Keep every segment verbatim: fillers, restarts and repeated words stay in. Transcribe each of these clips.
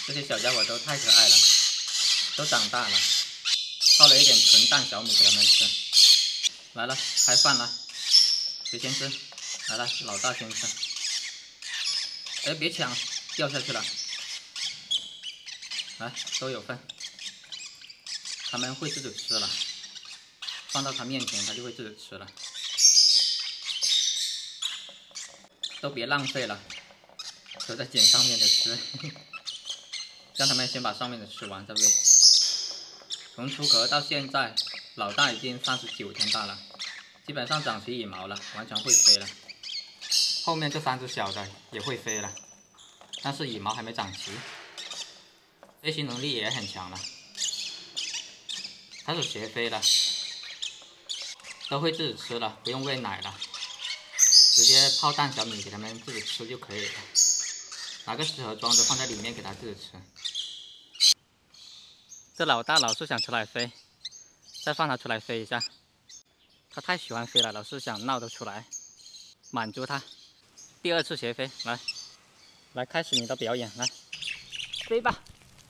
这些小家伙都太可爱了，都长大了。泡了一点纯蛋小米给他们吃。来了，开饭了，谁先吃？来了，老大先吃。哎，别抢，掉下去了。来，都有份。他们会自己吃了，放到他面前，他就会自己吃了。都别浪费了，都在捡上面的吃。让他们先把上面的吃完，对不对？从出壳到现在，老大已经三十九天大了，基本上长齐羽毛了，完全会飞了。后面这三只小的也会飞了，但是羽毛还没长齐，飞行能力也很强了，开始学飞了，都会自己吃了，不用喂奶了，直接泡蛋小米给他们自己吃就可以了。拿个食盒装着放在里面给它自己吃。这老大老是想出来飞，再放他出来飞一下。他太喜欢飞了，老是想闹得出来，满足他。第二次学飞，来，来开始你的表演，来，飞吧！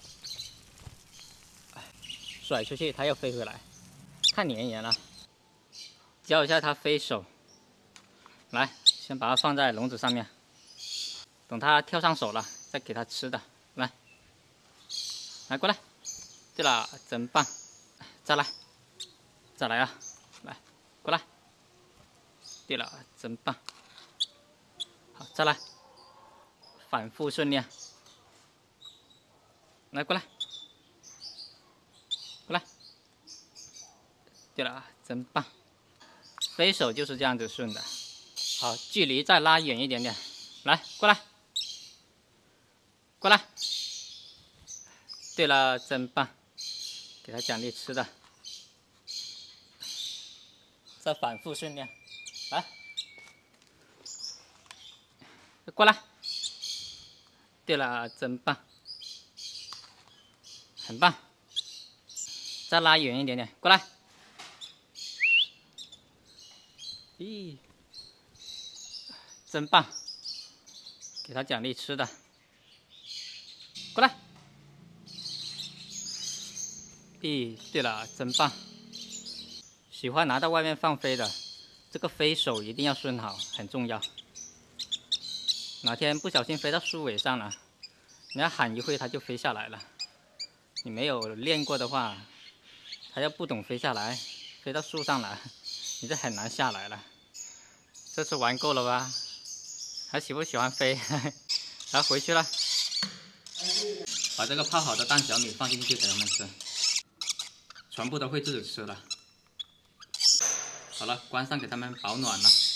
甩出去，他又飞回来，太粘人了。教一下他飞手，来，先把它放在笼子上面。等它跳上手了，再给它吃的。来，来过来，对了，真棒！再来，再来啊！来，过来，对了，真棒！好，再来，反复训练。来，过来，过来，对了，真棒！飞手就是这样子顺的。好，距离再拉远一点点。来，过来。过来，对了，真棒！给他奖励吃的，再反复训练。来，过来，对了，真棒，很棒！再拉远一点点，过来。咦，真棒！给他奖励吃的。过来，咦，对了，真棒！喜欢拿到外面放飞的，这个飞手一定要顺好，很重要。哪天不小心飞到树尾上了，你要喊一会它就飞下来了。你没有练过的话，它要不懂飞下来，飞到树上了，你就很难下来了。这次玩够了吧？还喜不喜欢飞？然后回去了。把这个泡好的蛋小米放进去给他们吃，全部都会自己吃了。好了，关上给他们保暖了。